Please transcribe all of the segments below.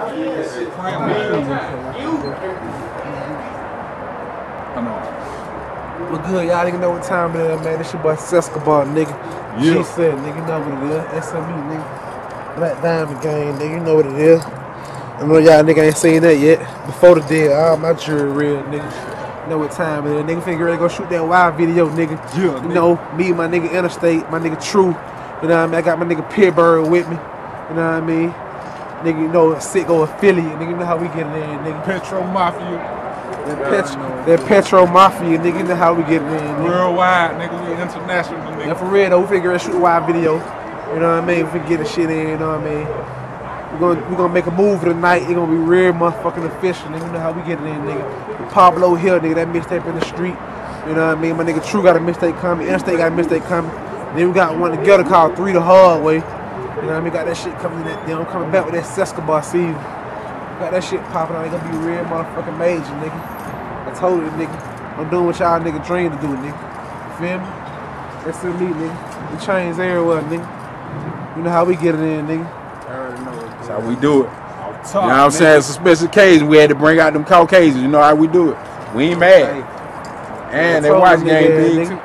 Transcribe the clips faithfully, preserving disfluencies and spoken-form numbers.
What's good, y'all nigga know what time it is, man. This your boy Sescobar, nigga. Yeah. G said, nigga, you know what it is. S M E, nigga. Black Diamond Gang, nigga, you know what it is. I know y'all nigga ain't seen that yet. Before the deal, all my jury real, nigga. You know what time it is. Nigga finna get ready to go shoot that wild video, nigga. Yeah, you nigga. know, me and my nigga Interstate, my nigga True. You know what I mean? I got my nigga Pittsburgh with me. You know what I mean? Nigga, you know, Sicko affiliate, nigga, you know how we get it in, nigga. Petro Mafia. That, Pet that Petro Mafia, nigga, you know how we get it in, nigga. Worldwide, nigga, we international, nigga. Yeah, for real though, we finna get ready to shoot a wild video. You know what I mean? We finna get the shit in, you know what I mean? We're gonna, we gonna make a move tonight. It's gonna be real motherfucking official, nigga. You know how we get it in, nigga. Pablo Hill, nigga, that mixtape in the street. You know what I mean? My nigga True got a mistake coming. Interstate got a mistake coming. Then we got one together called Three the Hard Way. You know what I mean? Got that shit coming in that, then I'm coming back with that Sescobar season. Got that shit popping out. It's gonna be real motherfucking major, nigga. I told you, nigga. I'm doing what y'all nigga dream to do, nigga. Feel me? That's in me, nigga. The chains everywhere, nigga. You know how we get it in, nigga. I already know it. That's how we do it. Top, you know what I'm saying? It's a special occasion. We had to bring out them Caucasians. You know how we do it. We ain't mad. Hey, and they watch game big too.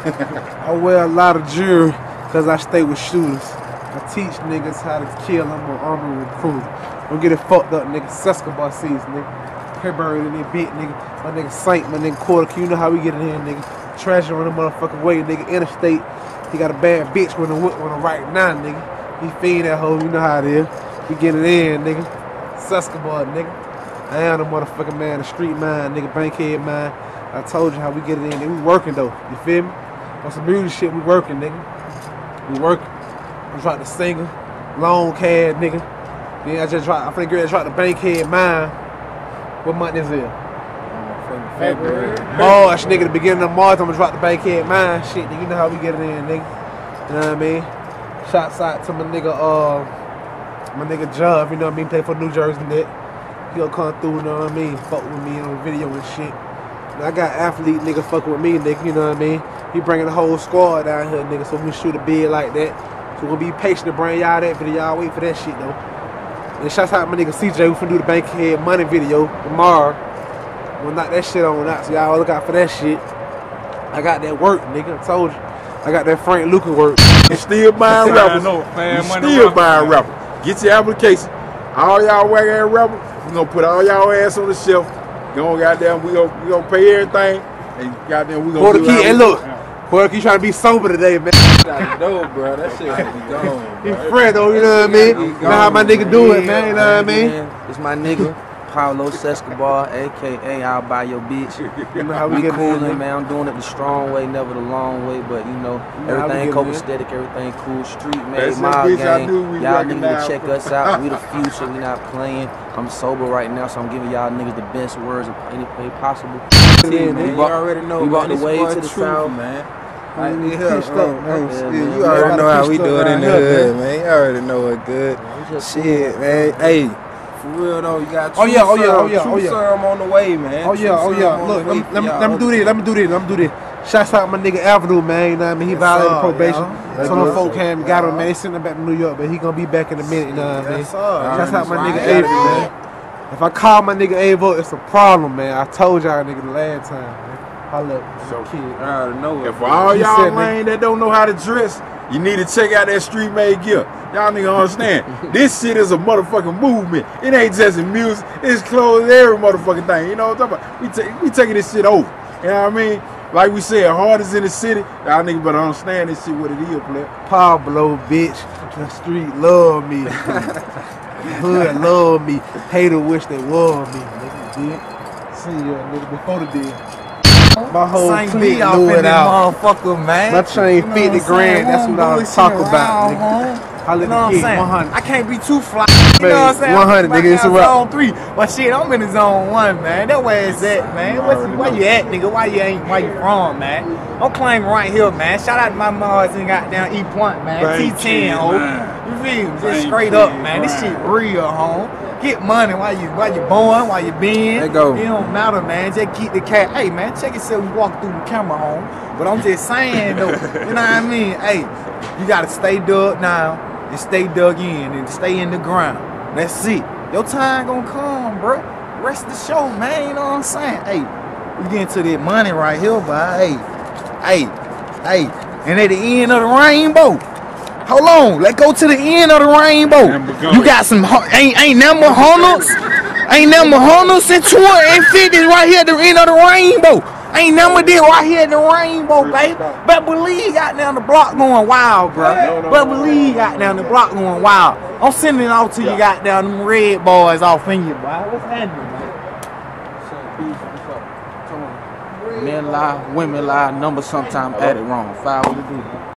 I wear a lot of jewelry because I stay with shooters. I teach niggas how to kill. I'm an army recruiter. Don't get it fucked up, nigga. Sescobar season, nigga. Pittsburgh in that bit, nigga. My nigga Saint, my nigga Quarter. You know how we get it in, nigga. Treasure on the motherfucking way, nigga. Interstate. He got a bad bitch with a whip on him right now, nigga. He feed that hoe. You know how it is. We get it in, nigga. Sescobar, nigga. I am the motherfucking man, the street mind, nigga. Bankhead mind. I told you how we get it in. Nigga. We working though. You feel me? On some music shit, we working, nigga. We working. I dropped the single, long cad, nigga. Then I just dropped, I'm finna get ready to drop the Bankhead Mind. What month is it? February. March, nigga, the beginning of March, I'm gonna drop the Bankhead Mind. Shit, nigga, you know how we get it in, nigga. You know what I mean? Shots out to my nigga, uh, my nigga Jub, you know what I mean? Play for New Jersey Net. He'll come through, you know what I mean? Fuck with me on the video and shit. And I got athlete nigga fucking with me, nigga, you know what I mean? He bringing the whole squad down here, nigga, so we can shoot a bid like that. So we'll be patient to bring y'all that video. Y'all wait for that shit though. And shouts out my nigga C J, we finna do the Bankhead Money video tomorrow. We'll knock that shit on out, so y'all look out for that shit. I got that work, nigga. I told you. I got that Frank Lucas work. You still buying rappers. know, You still buying rappers. Get your application. All y'all whack ass rappers, we gonna put all y'all ass on the shelf. Go on, goddamn, we gonna we gonna pay everything. And goddamn, we gonna Quarter do key, it. and look, Quarter key trying to be sober today, man. No, bro, that shit be gone. He friend though, you know what I mean? You know how my nigga do it, man, you know what I mean? It's my nigga, Paulo Sescobar, a k a. I'll buy your bitch. You know how we We get coolin', in, man. I'm doing it the strong way, never the long way. But, you know, You know how we everything get in. copacetic, everything cool, street That's made, the mild bitch I gang. knew we Y'all niggas recognized. check us out. We the future. We not playing. I'm sober right now, so I'm giving y'all niggas the best words of any way possible. in, We man. brought- You already know, we brought man. the This way boy to the Truth, south. man. Like, Like, yeah, yeah, pitched um, up, man. um, Yeah, shit, man. you already know how we Pitched up do it in around the here, hood, man. You already know what good. We just Shit, man. Hey, for real though, you got Oh, True yeah, oh, yeah, oh, Serum- yeah, True oh, yeah. Serum on the way, man. Oh True yeah, oh Serum yeah. on Look, the let way me, for let me, y'all let me do other this, let me do this, let me do this. Shouts out my nigga Avenue, man. You know what I mean? He Yes, violated sir, probation. yeah. So them Yes, folk sir. came and got him, Yeah. man. They sent him back to New York, but he gonna be back in a minute, you know what I mean? Yes, sir. Shouts out my Right. nigga Avery, man. If I call my nigga Avo, it's a problem, man. I told y'all nigga the last time, man. Holla up, So, kid. I already know it. And for all He y'all said, lame that don't know how to dress, you need to check out that street made gear. Y'all nigga understand. This shit is a motherfucking movement. It ain't just in music. It's clothes, every motherfucking thing. You know what I'm talking about? We, take, we taking this shit over. You know what I mean? Like we said, hard is in the city. Y'all niggas better understand this shit what it is, player. Pablo, bitch. The street love me. Hood love me. Hater wish they love me. Nigga, did. See ya, nigga, before the deal. My whole Same clique beat off blew in it that out. motherfucker, man. My chain You know fifty what I'm grand. saying? That's We what I was bullshitting talking about, around, nigga. home. Holla You at know the what I'm kid, saying? one hundred. I can't be too fly. You know what I'm saying? one hundred, I'm nigga, it's a out wrap. zone three. But shit, I'm in the zone one, man. That where it's at, man. What's, where you at, nigga? Why you ain't? Where you from, man? I'm claiming right here, man. Shout out to my mods and goddamn E Point, man. T ten, ho. You feel me? Just Thank straight you, up, man. This man. shit real, home. Get money while you while you born, while you been. Let go. It don't matter, man. Just keep the cat. Hey, man, check yourself. You walk through the camera, home. But I'm just saying, though. You know what I mean? Hey, you gotta stay dug now and stay dug in and stay in the ground. That's it. Your time gonna come, bro. Rest the show, man. You know what I'm saying? Hey, we getting to that money right here, but hey, hey, hey. And at the end of the rainbow, hold on, let's go to the end of the rainbow. You got some, ain't ain't number hundreds, ain't number hundreds and two hundred fifties right here at the end of the rainbow. Ain't number there right here at the rainbow, baby. But believe got down the block going wild, bro. But believe got down the block going wild. I'm sending it off to you, got down them red boys off in you, boy. What's happening, man? Men lie, women lie, numbers sometimes add it wrong. Five what it do.